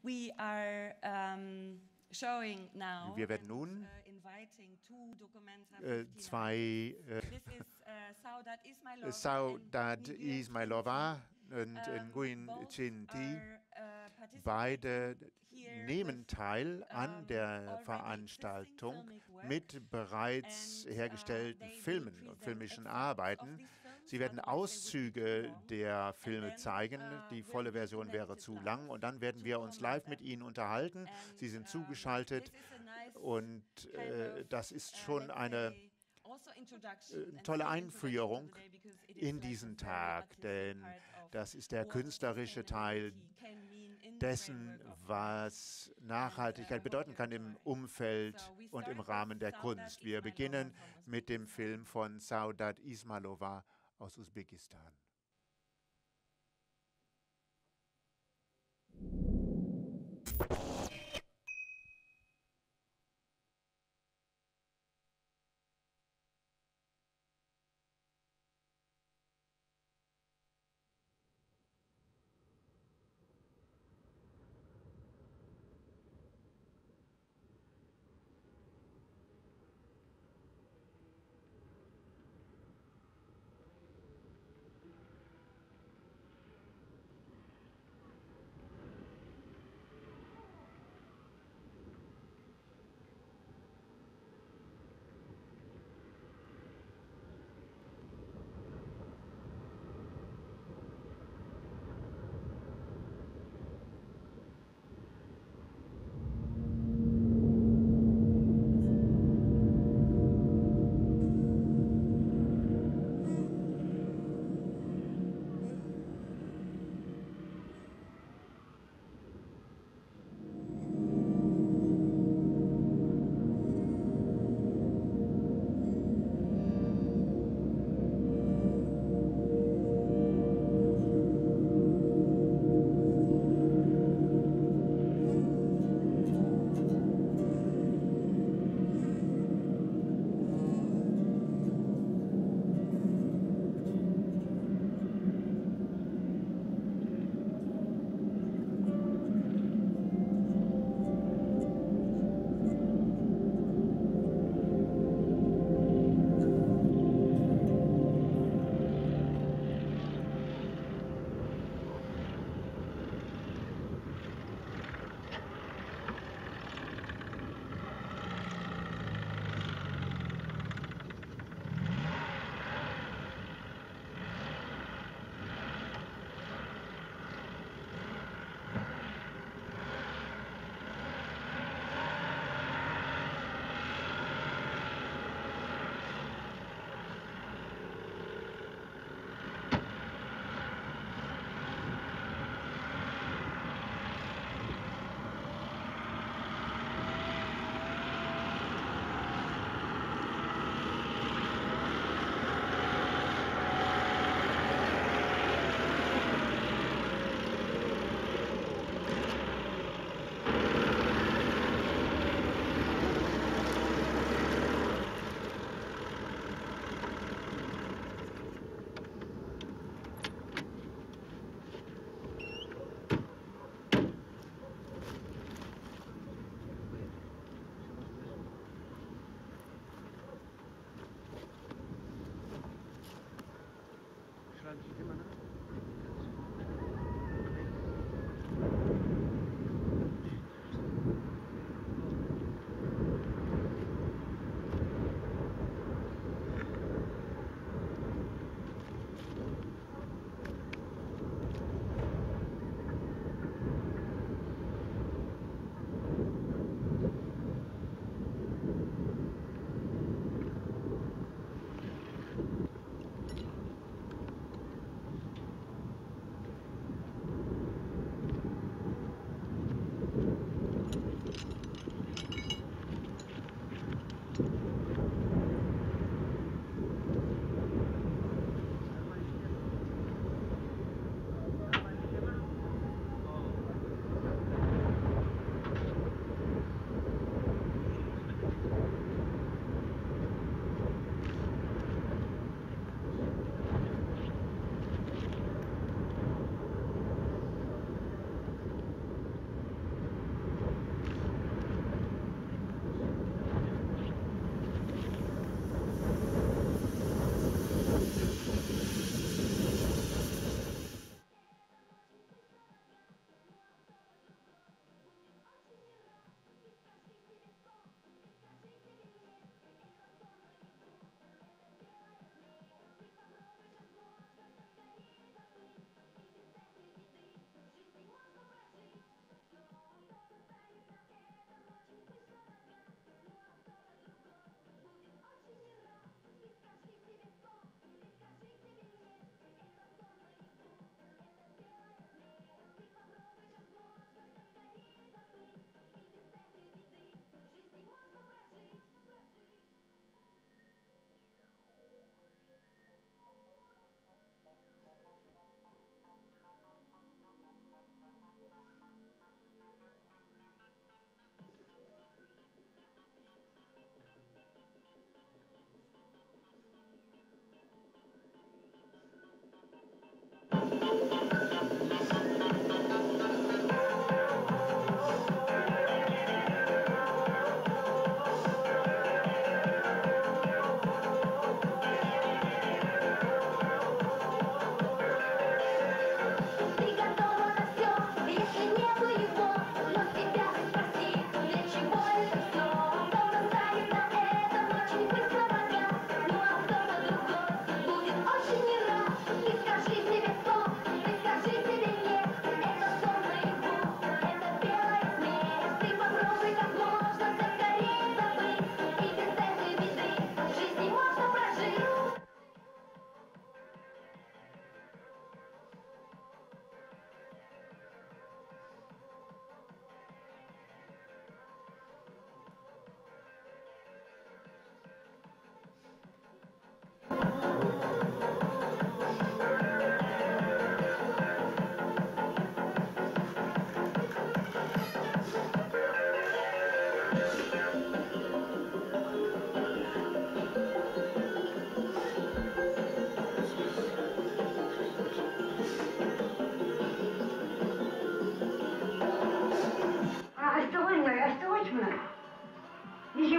Wir werden nun zwei Saudat Ismailova und Nguyen Chin Thi, beide nehmen teil an der Veranstaltung mit bereits hergestellten Filmen und filmischen Arbeiten. Sie werden Auszüge der Filme zeigen. Die volle Version wäre zu lang. Und dann werden wir uns live mit Ihnen unterhalten. Sie sind zugeschaltet. Und das ist schon eine tolle Einführung in diesen Tag, denn das ist der künstlerische Teil dessen, was Nachhaltigkeit bedeuten kann im Umfeld und im Rahmen der Kunst. Wir beginnen mit dem Film von Saudat Ismailova aus Usbekistan.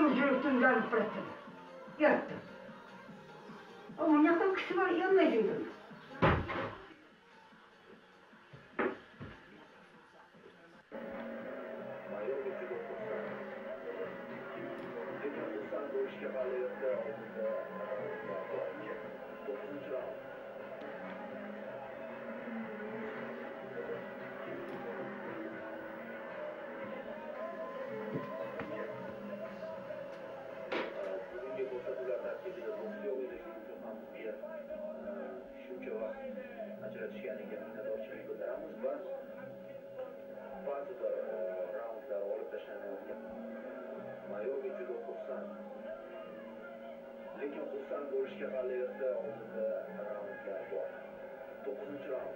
Yürüktüm gelip bıraktım. Yattım. Ama yakın kişi var yanına gidiyorum. Lekin xursand bo'lishga hali erta, oldinda raundlar bor. 9-raund.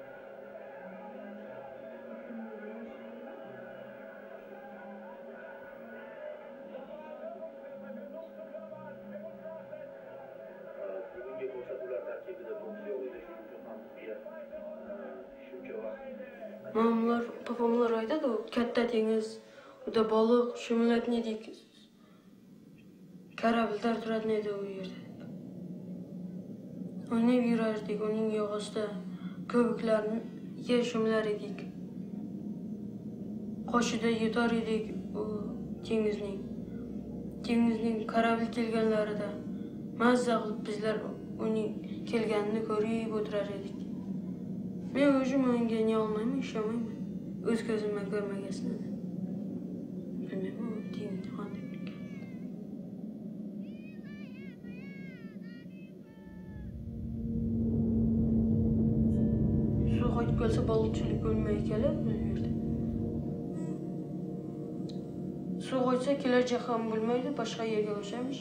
Bugungi ko'rsatuvlar tarkibida boks yo'q edi, shuning uchun ham bizga shuncha vaqt. Mamlar, papamlar aytadi, katta dengiz, uda baliq, shumlatnedek karabllar turadi edi u yerda. O'ynab yurardik, uning yog'ocida ko'biklarni shumlar edik. Qoshida yutar edik u dengizning karabl kelganlarida mazza qilib bizlar uning kelganini ko'rib o'tirar edik. Men o'zim o'yinga ne olmayman, ishomayman. O'z ko'zim bilan ko'rmaganman. Bilmayman, deyimni qanday ekan. Suv qo'yib kelsa balıkçılık bo'lmay keladi bu yerda. Suv qo'ysa kelajak ham bo'lmaydi, boshqa yerga o'tamiz.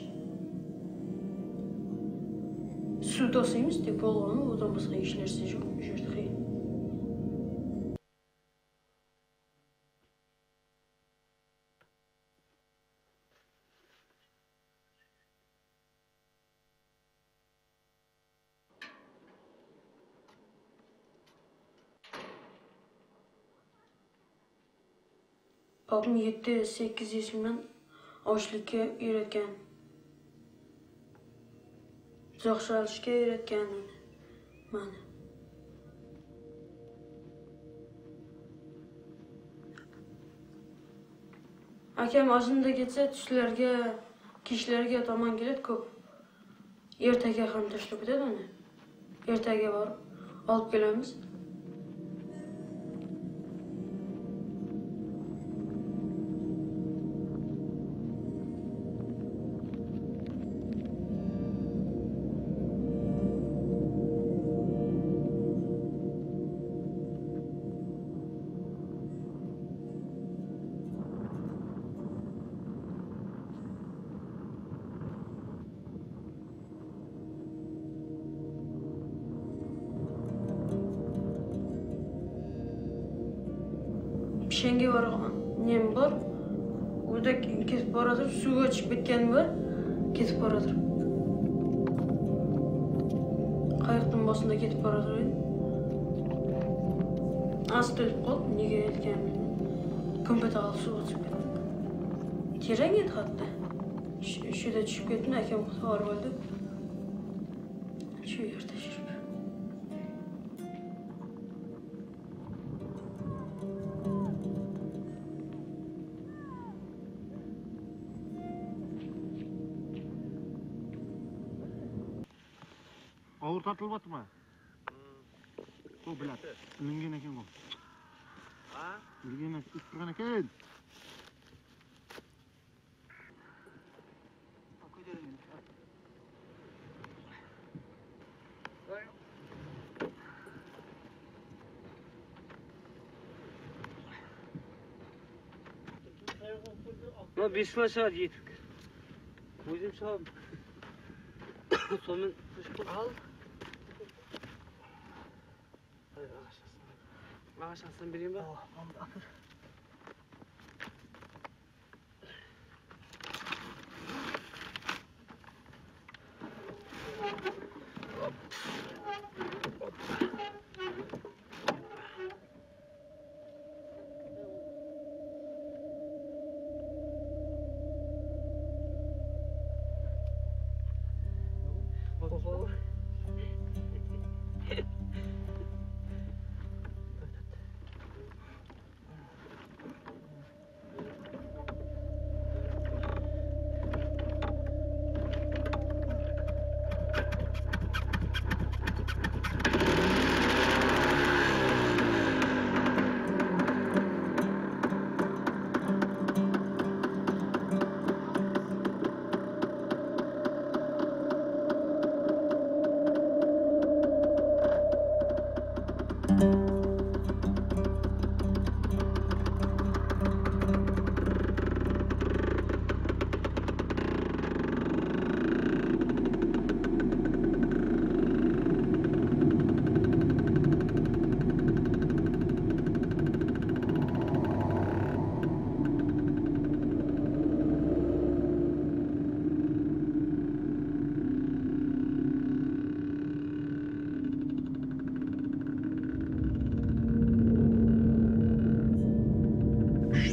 Suv tosaymiz deb bo'lgani, undan boshqa hech narsa yo'q. Bu yerda qiyin. Babam 7-8 yaşımdan oshlikka öğretken. Zo'qshalishga öğretken bana. Akam ozunda ketsa tushlarga, kishlarga tomon keladi ko'p. Ertaga ham tashlab ketadi uni. Ertaga borib olib kelamiz. Pishanga borgan nem bor. Uda ketib boradir, suvga chiqib ketgan bor, ketib boradir. Qayiqning boshida ketib boradir. Astil qolib, nega ekanini. Kompyuter olib suvga chiqib ketdi. Teran edi hatto. Shuda tushib ketdim, akam xabar oldi. Shu yerda yurib. Ağır tartılıp mı? O bilat. Mingen eken o. Ha? Mingen eken eken. Ma 5 saat yedik. O'zim sağ Sonun al. Ağaçtan vereyim ben.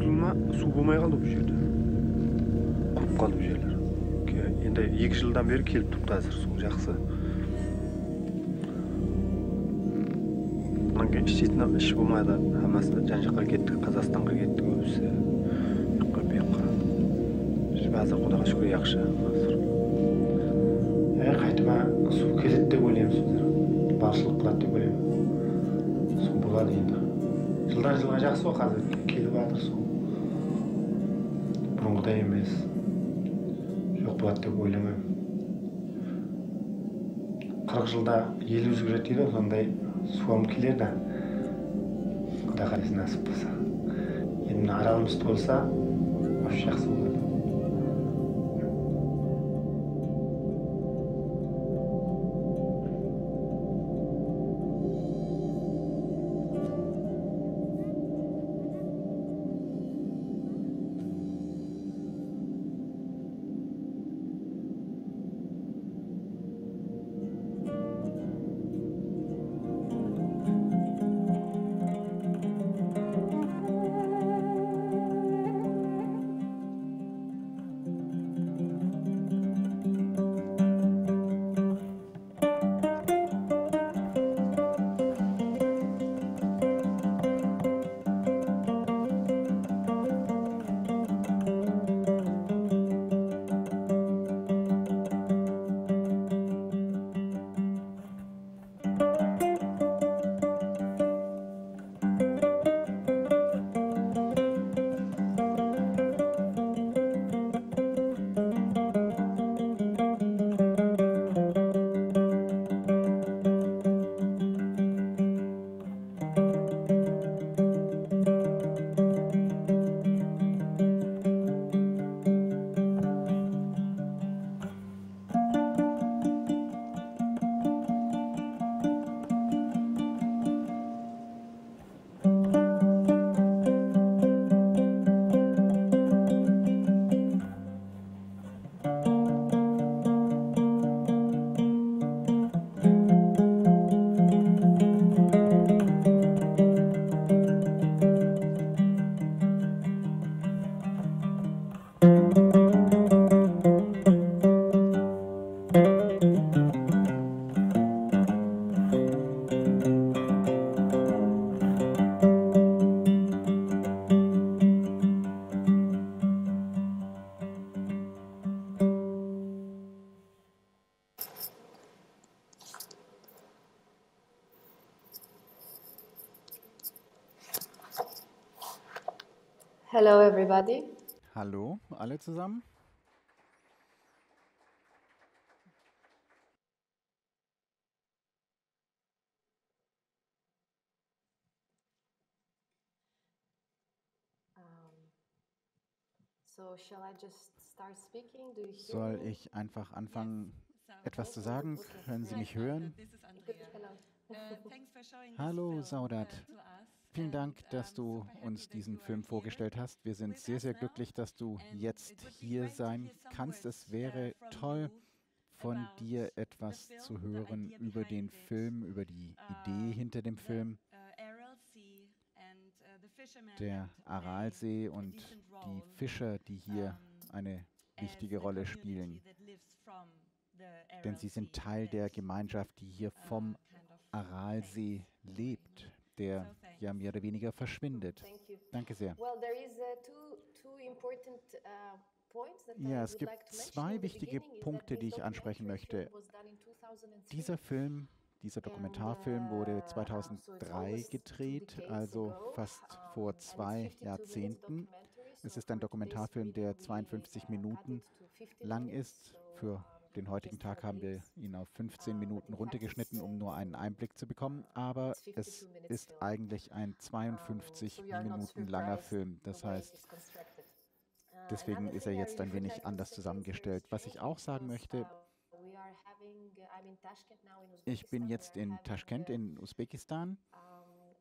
ма су болмай қалды бұл жерде. Құрып қалды бұл жерлер. Енді 2 жылдан бері келіп тұрды қазір су жақсы. Мұнан кейін ішетін іш болмайды. Хамасы жан-жаққа кетті, Қазақстанға кетті көбісі. Баққа. Қазір Құдайға шүкір жақсы. Қайтыма су келеді деп ойлаймыз біздер. Баршылық қылады деп ойлаймын. Су болады енді. Жылдан жылға жақсы ғой қазір келіп жатыр су. Бұрынғыдай емес. Жоқ болады деп ойламаймын. 40 жылда ел өзгереді дейді, сондай суам келеді. Құдай қаласа насып болса. Енді мына аралымыз толса, вообще жақсы болады. Hello everybody. Hallo, alle zusammen. So shall I just start speaking? Do you hear Soll me? ich einfach anfangen, etwas zu sagen? Können Sie mich hören? Hallo, Saudat. Vielen Dank, dass du uns diesen Film vorgestellt hast. Wir sind sehr, sehr glücklich, dass du jetzt hier sein kannst. Es wäre toll, von dir etwas zu hören über den Film, über die Idee hinter dem Film. Der Aralsee und die Fischer, die hier eine wichtige Rolle spielen. Denn sie sind Teil der Gemeinschaft, die hier vom Aralsee lebt, der ja mehr oder weniger verschwindet. Danke sehr. Ja, es gibt zwei wichtige Punkte, die ich ansprechen möchte. Dieser Film, dieser Dokumentarfilm wurde 2003 gedreht, also fast vor 2 Jahrzehnten. Es ist ein Dokumentarfilm, der 52 Minuten lang ist. Für den heutigen Tag haben wir ihn auf 15 Minuten runtergeschnitten, um nur einen Einblick zu bekommen. Aber es ist eigentlich ein 52 Minuten langer Film. Das heißt, deswegen ist er jetzt ein wenig anders zusammengestellt. Was ich auch sagen möchte, ich bin jetzt in Taschkent in Usbekistan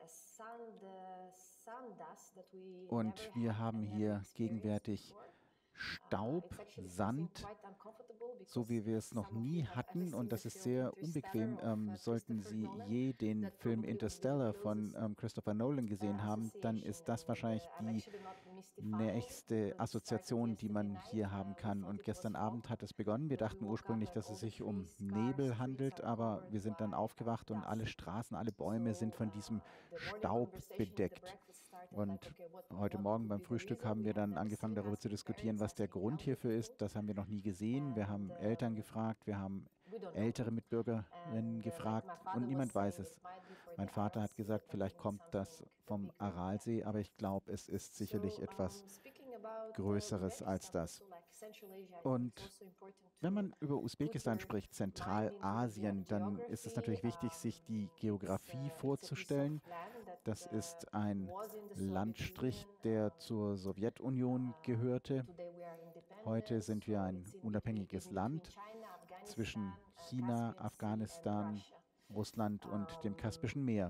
und wir haben hier gegenwärtig Staub, Sand, so wie wir es noch nie hatten. Und das ist sehr unbequem. Sollten Sie je den Film Interstellar von Christopher Nolan gesehen haben, dann ist das wahrscheinlich die nächste Assoziation, die man hier haben kann. Und gestern Abend hat es begonnen. Wir dachten ursprünglich, dass es sich um Nebel handelt, aber wir sind dann aufgewacht und alle Straßen, alle Bäume sind von diesem Staub bedeckt. Und heute Morgen beim Frühstück haben wir dann angefangen, darüber zu diskutieren, was der Grund hierfür ist. Das haben wir noch nie gesehen. Wir haben Eltern gefragt, wir haben ältere Mitbürgerinnen gefragt und niemand weiß es. Mein Vater hat gesagt, vielleicht kommt das vom Aralsee, aber ich glaube, es ist sicherlich etwas Größeres als das. Und wenn man über Usbekistan spricht, Zentralasien, dann ist es natürlich wichtig, sich die Geografie vorzustellen. Das ist ein Landstrich, der zur Sowjetunion gehörte. Heute sind wir ein unabhängiges Land zwischen China, Afghanistan, Russland und dem Kaspischen Meer.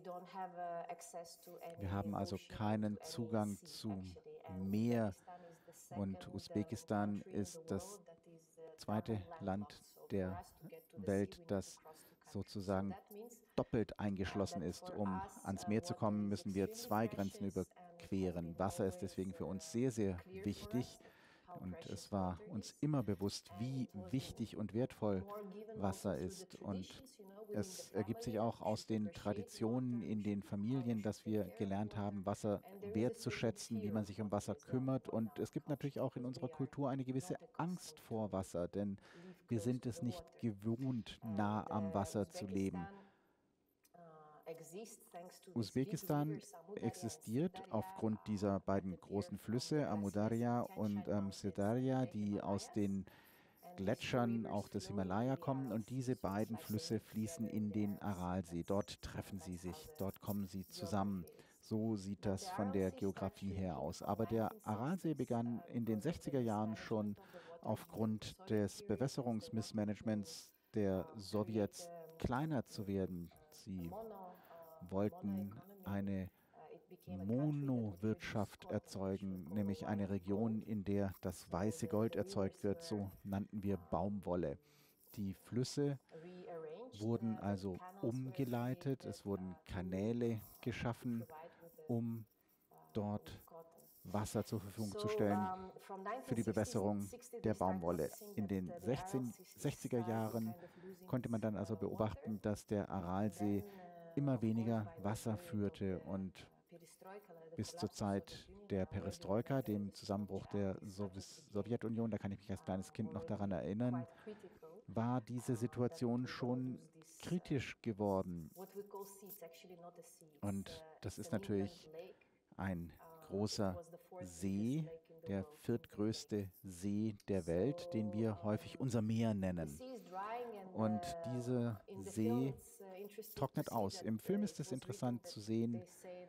Wir haben also keinen Zugang zum Meer und Usbekistan ist das zweite Land der Welt, das sozusagen doppelt eingeschlossen ist. Um ans Meer zu kommen, müssen wir 2 Grenzen überqueren. Wasser ist deswegen für uns sehr, sehr wichtig. Und es war uns immer bewusst, wie wichtig und wertvoll Wasser ist. Und es ergibt sich auch aus den Traditionen in den Familien, dass wir gelernt haben, Wasser wertzuschätzen, wie man sich um Wasser kümmert. Und es gibt natürlich auch in unserer Kultur eine gewisse Angst vor Wasser, denn wir sind es nicht gewohnt, nah am Wasser zu leben. Usbekistan existiert aufgrund dieser beiden großen Flüsse, Amudarya und Sirdarya, die aus den Gletschern auch des Himalaya kommen. Und diese beiden Flüsse fließen in den Aralsee. Dort treffen sie sich, dort kommen sie zusammen. So sieht das von der Geografie her aus. Aber der Aralsee begann in den 60er Jahren schon aufgrund des Bewässerungsmissmanagements der Sowjets kleiner zu werden. Sie wollten eine Monowirtschaft erzeugen, nämlich eine Region, in der das weiße Gold erzeugt wird, so nannten wir Baumwolle. Die Flüsse wurden also umgeleitet, es wurden Kanäle geschaffen, um dort Wasser zur Verfügung zu stellen für die Bewässerung der Baumwolle. In den 60er Jahren konnte man dann also beobachten, dass der Aralsee immer weniger Wasser führte und bis zur Zeit der Perestroika, dem Zusammenbruch der Sowjetunion, da kann ich mich als kleines Kind noch daran erinnern, war diese Situation schon kritisch geworden. Und das ist natürlich ein großer See, der viertgrößte See der Welt, den wir häufig unser Meer nennen. Und dieser See trocknet aus. Im Film ist es interessant zu sehen,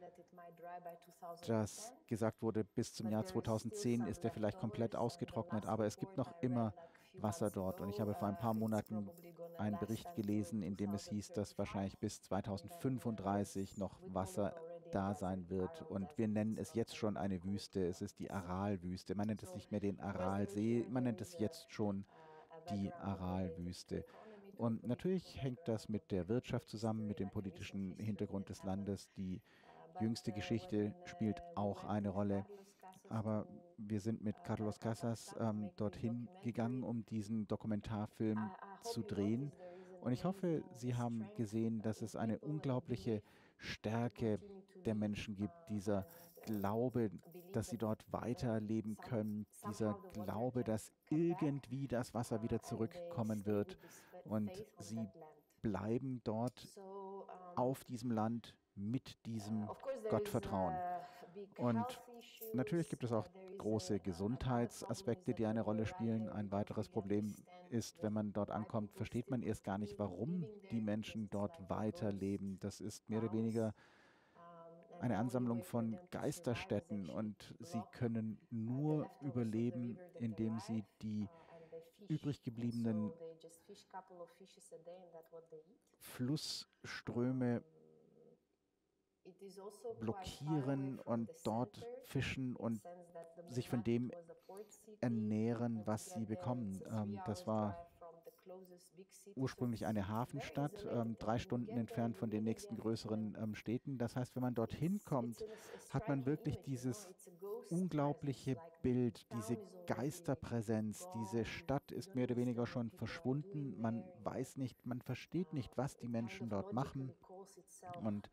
dass gesagt wurde, bis zum Jahr 2010 ist er vielleicht komplett ausgetrocknet, aber es gibt noch immer Wasser dort. Und ich habe vor ein paar Monaten einen Bericht gelesen, in dem es hieß, dass wahrscheinlich bis 2035 noch Wasser da sein wird. Und wir nennen es jetzt schon eine Wüste. Es ist die Aralwüste. Man nennt es nicht mehr den Aralsee, man nennt es jetzt schon die Aralwüste. Und natürlich hängt das mit der Wirtschaft zusammen, mit dem politischen Hintergrund des Landes. Die jüngste Geschichte spielt auch eine Rolle. Aber wir sind mit Carlos Casas dorthin gegangen, um diesen Dokumentarfilm zu drehen. Und ich hoffe, Sie haben gesehen, dass es eine unglaubliche Stärke der Menschen gibt, dieser Glaube, dass sie dort weiterleben können, dieser Glaube, dass irgendwie das Wasser wieder zurückkommen wird. Und sie bleiben dort auf diesem Land mit diesem Gottvertrauen. Und natürlich gibt es auch große Gesundheitsaspekte, die eine Rolle spielen. Ein weiteres Problem ist, wenn man dort ankommt, versteht man erst gar nicht, warum die Menschen dort weiterleben. Das ist mehr oder weniger eine Ansammlung von Geisterstädten und sie können nur überleben, indem sie die übrig gebliebenen Flussströme blockieren und dort fischen und sich von dem ernähren, was sie bekommen. Das war ursprünglich eine Hafenstadt, 3 Stunden entfernt von den nächsten größeren Städten. Das heißt, wenn man dorthin kommt, hat man wirklich dieses unglaubliche Bild, diese Geisterpräsenz. Diese Stadt ist mehr oder weniger schon verschwunden. Man weiß nicht, man versteht nicht, was die Menschen dort machen. Und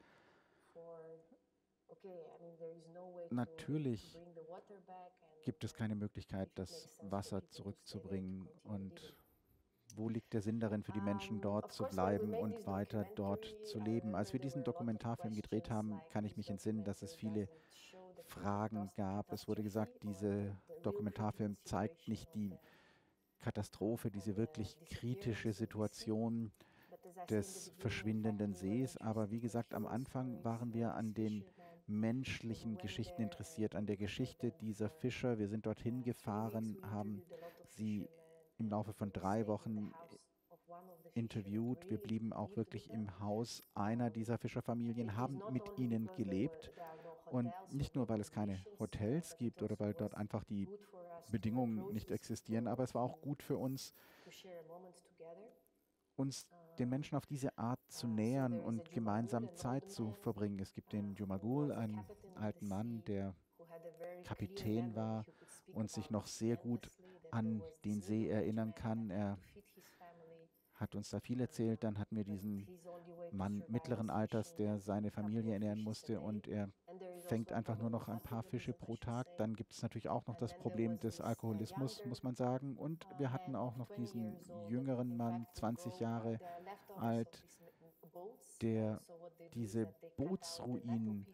natürlich gibt es keine Möglichkeit, das Wasser zurückzubringen. Und wo liegt der Sinn darin für die Menschen, dort zu bleiben und weiter dort zu leben? Als wir diesen Dokumentarfilm gedreht haben, kann ich mich entsinnen, dass es viele Fragen gab. Es wurde gesagt, dieser Dokumentarfilm zeigt nicht die Katastrophe, diese wirklich kritische Situation des verschwindenden Sees. Aber wie gesagt, am Anfang waren wir an den menschlichen Geschichten interessiert, an der Geschichte dieser Fischer. Wir sind dorthin gefahren, haben sie im Laufe von 3 Wochen interviewt. Wir blieben auch wirklich im Haus einer dieser Fischerfamilien, haben mit ihnen gelebt. Und nicht nur, weil es keine Hotels gibt oder weil dort einfach die Bedingungen nicht existieren, aber es war auch gut für uns, den Menschen auf diese Art zu nähern und gemeinsam Zeit zu verbringen. Es gibt den Jumagul, einen alten Mann, der Kapitän war und sich noch sehr gut an den See erinnern kann. Er hat uns da viel erzählt. Dann hatten wir diesen Mann mittleren Alters, der seine Familie ernähren musste, und er fängt einfach nur noch ein paar Fische pro Tag. Dann gibt es natürlich auch noch das Problem des Alkoholismus, muss man sagen. Und wir hatten auch noch diesen jüngeren Mann, 20 Jahre alt, der diese Bootsruinen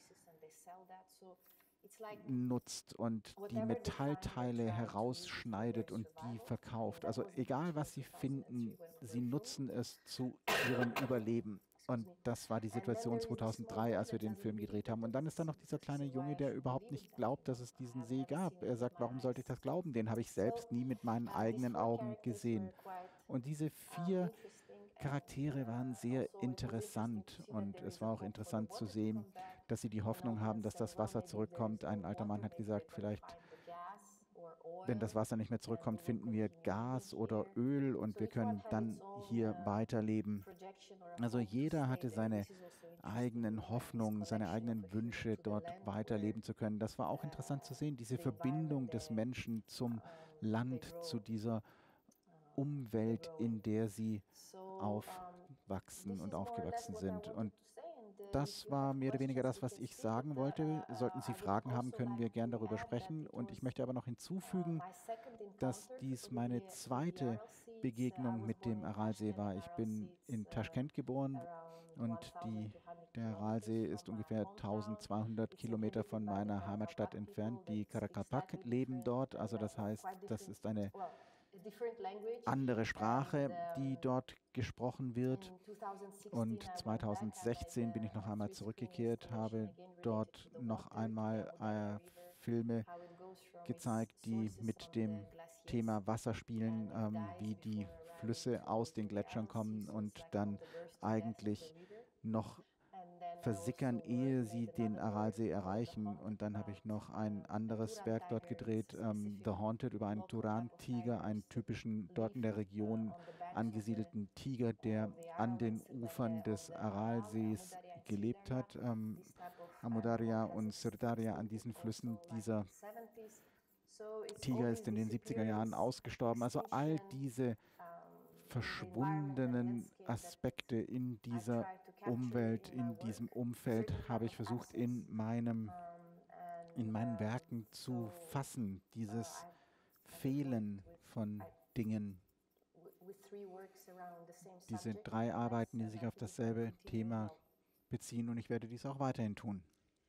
nutzt und die Metallteile herausschneidet und die verkauft. Also egal, was sie finden, sie nutzen es zu ihrem Überleben. Und das war die Situation 2003, als wir den Film gedreht haben. Und dann ist da noch dieser kleine Junge, der überhaupt nicht glaubt, dass es diesen See gab. Er sagt, warum sollte ich das glauben? Den habe ich selbst nie mit meinen eigenen Augen gesehen. Und diese 4 Charaktere waren sehr interessant, und es war auch interessant zu sehen, dass sie die Hoffnung haben, dass das Wasser zurückkommt. Ein alter Mann hat gesagt, vielleicht, wenn das Wasser nicht mehr zurückkommt, finden wir Gas oder Öl und wir können dann hier weiterleben. Also jeder hatte seine eigenen Hoffnungen, seine eigenen Wünsche, dort weiterleben zu können. Das war auch interessant zu sehen, diese Verbindung des Menschen zum Land, zu dieser Umwelt, in der sie aufwachsen und aufgewachsen sind. Und das war mehr oder weniger das, was ich sagen wollte. Sollten Sie Fragen haben, können wir gern darüber sprechen. Und ich möchte aber noch hinzufügen, dass dies meine zweite Begegnung mit dem Aralsee war. Ich bin in Taschkent geboren und der Aralsee ist ungefähr 1200 Kilometer von meiner Heimatstadt entfernt. Die Karakalpak leben dort, also das heißt, das ist eine andere Sprache, die dort gesprochen wird. Und 2016 bin ich noch einmal zurückgekehrt, habe dort noch einmal Filme gezeigt, die mit dem Thema Wasser spielen, wie die Flüsse aus den Gletschern kommen und dann eigentlich noch versickern, ehe sie den Aralsee erreichen. Und dann habe ich noch ein anderes Werk dort gedreht, The Haunted, über einen Turan-Tiger, einen typischen, dort in der Region angesiedelten Tiger, der an den Ufern des Aralsees gelebt hat. Amudarya und Sirdarya, an diesen Flüssen. Dieser Tiger ist in den 70er Jahren ausgestorben. Also all diese verschwundenen Aspekte in dieser Umwelt, in diesem Umfeld habe ich versucht, in meinen Werken zu fassen, dieses Fehlen von Dingen. Diese 3 Arbeiten, die sich auf dasselbe Thema beziehen, und ich werde dies auch weiterhin tun.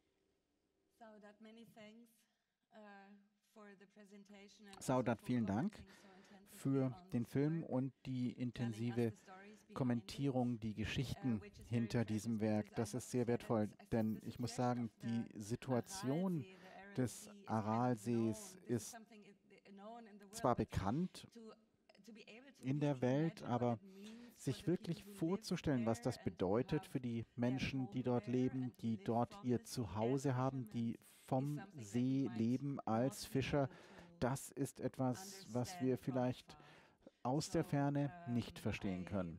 Saudat, vielen Dank für den Film und die intensive Kommentierung, die Geschichten hinter diesem Werk. Das ist sehr wertvoll, denn ich muss sagen, die Situation des Aralsees ist zwar bekannt in der Welt, aber sich wirklich vorzustellen, was das bedeutet für die Menschen, die dort leben, die dort ihr Zuhause haben, die vom See leben als Fischer, das ist etwas, was wir vielleicht aus der Ferne nicht verstehen können.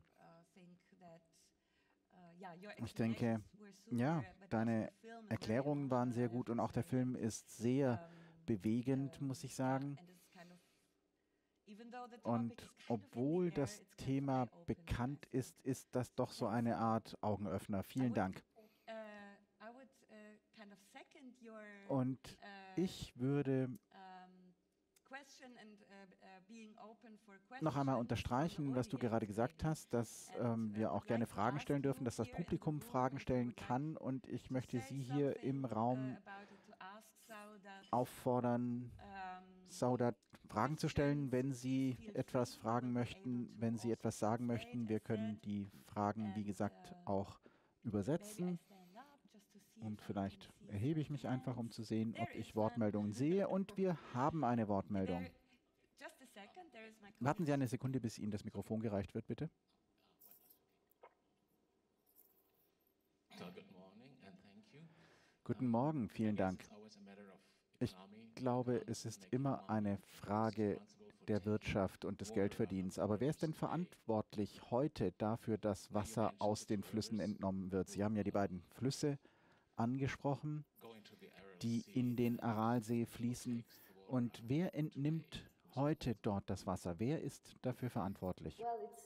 Ich denke, ja, deine Erklärungen waren sehr gut und auch der Film ist sehr bewegend, muss ich sagen. Und obwohl das Thema bekannt ist, ist das doch so eine Art Augenöffner. Vielen Dank. Und ich würde noch einmal unterstreichen, was du gerade gesagt hast, dass wir auch gerne Fragen stellen dürfen, dass das Publikum Fragen stellen kann. Und ich möchte Sie hier im Raum auffordern, Saudat Fragen zu stellen, wenn Sie etwas fragen möchten, wenn Sie etwas sagen möchten. Wir können die Fragen, wie gesagt, auch übersetzen. Und vielleicht erhebe ich mich einfach, um zu sehen, ob ich Wortmeldungen sehe. Und wir haben eine Wortmeldung. Warten Sie eine Sekunde, bis Ihnen das Mikrofon gereicht wird, bitte. Guten Morgen, vielen Dank. Ich glaube, es ist immer eine Frage der Wirtschaft und des Geldverdienens. Aber wer ist denn verantwortlich heute dafür, dass Wasser aus den Flüssen entnommen wird? Sie haben ja die beiden Flüsse angesprochen, die in den Aralsee fließen. Und wer entnimmt heute dort das Wasser? Wer ist dafür verantwortlich?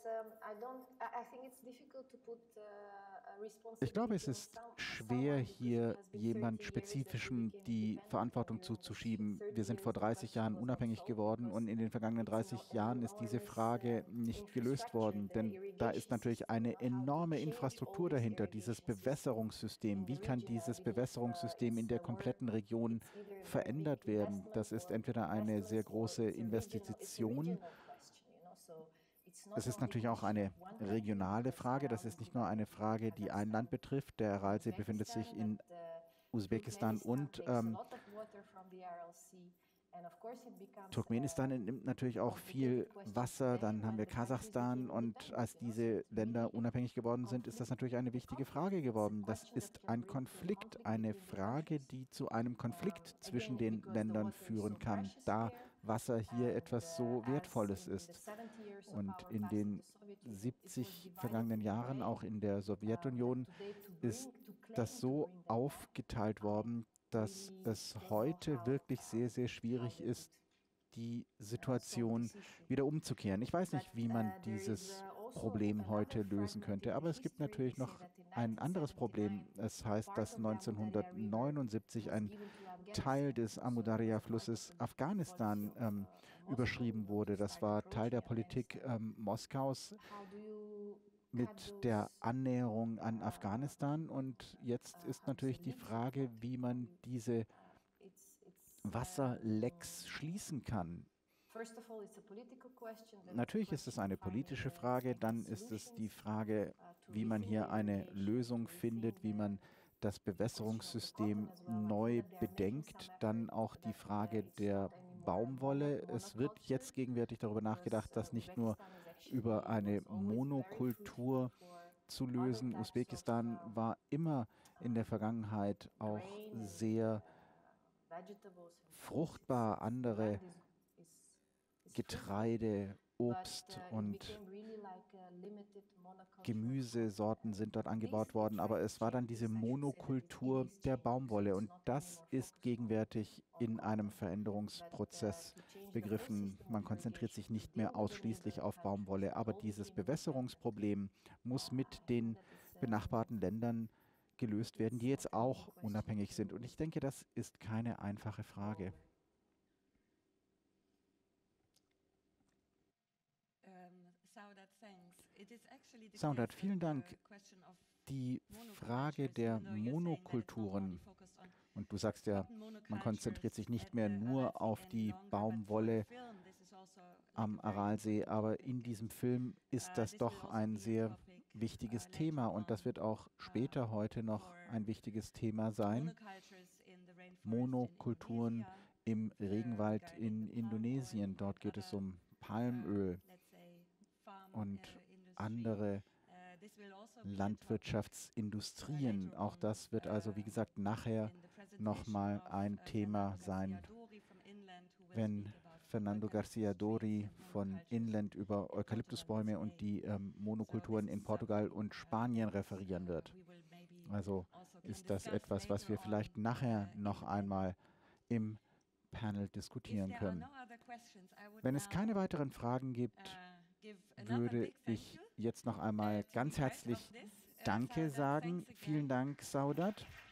Ich glaube, es ist schwer, hier jemand Spezifischem die Verantwortung zuzuschieben. Wir sind vor 30 Jahren unabhängig geworden und in den vergangenen 30 Jahren ist diese Frage nicht gelöst worden. Denn da ist natürlich eine enorme Infrastruktur dahinter, dieses Bewässerungssystem. Wie kann dieses Bewässerungssystem in der kompletten Region verändert werden? Das ist entweder eine sehr große Investition. Es ist natürlich auch eine regionale Frage. Das ist nicht nur eine Frage, die ein Land betrifft. Der Aralsee befindet sich in Usbekistan und Turkmenistan entnimmt natürlich auch viel Wasser. Dann haben wir Kasachstan und als diese Länder unabhängig geworden sind, ist das natürlich eine wichtige Frage geworden. Das ist ein Konflikt, eine Frage, die zu einem Konflikt zwischen den Ländern führen kann, da Wasser hier etwas so Wertvolles ist. Und in den 70 vergangenen Jahren, auch in der Sowjetunion, ist das so aufgeteilt worden, dass es heute wirklich sehr, sehr schwierig ist, die Situation wieder umzukehren. Ich weiß nicht, wie man dieses Problem heute lösen könnte, aber es gibt natürlich noch ein anderes Problem. Es heißt, dass 1979 ein Teil des Amu-Darya-Flusses Afghanistan überschrieben wurde. Das war Teil der Politik Moskaus mit der Annäherung an Afghanistan. Und jetzt ist natürlich die Frage, wie man diese Wasserlecks schließen kann. Natürlich ist es eine politische Frage, dann ist es die Frage, wie man hier eine Lösung findet, wie man das Bewässerungssystem neu bedenkt, dann auch die Frage der Baumwolle. Es wird jetzt gegenwärtig darüber nachgedacht, das nicht nur über eine Monokultur zu lösen. Usbekistan war immer in der Vergangenheit auch sehr fruchtbar. Andere Getreide, Obst und Gemüsesorten sind dort angebaut worden, aber es war dann diese Monokultur der Baumwolle und das ist gegenwärtig in einem Veränderungsprozess begriffen. Man konzentriert sich nicht mehr ausschließlich auf Baumwolle, aber dieses Bewässerungsproblem muss mit den benachbarten Ländern gelöst werden, die jetzt auch unabhängig sind. Und ich denke, das ist keine einfache Frage. Saudat, vielen Dank. Die Frage der Monokulturen, und du sagst ja, man konzentriert sich nicht mehr nur auf die Baumwolle am Aralsee, aber in diesem Film ist das doch ein sehr wichtiges Thema und das wird auch später heute noch ein wichtiges Thema sein. Monokulturen im Regenwald in Indonesien, dort geht es um Palmöl und andere Landwirtschaftsindustrien. Auch das wird also, wie gesagt, nachher nochmal ein Thema sein, wenn Fernando Garcia Dori von Inland über Eukalyptusbäume und die Monokulturen in Portugal und Spanien referieren wird. Also ist das etwas, was wir vielleicht nachher noch einmal im Panel diskutieren können. Wenn es keine weiteren Fragen gibt, würde ich jetzt noch einmal ganz herzlich Danke sagen. Vielen Dank, Saudat.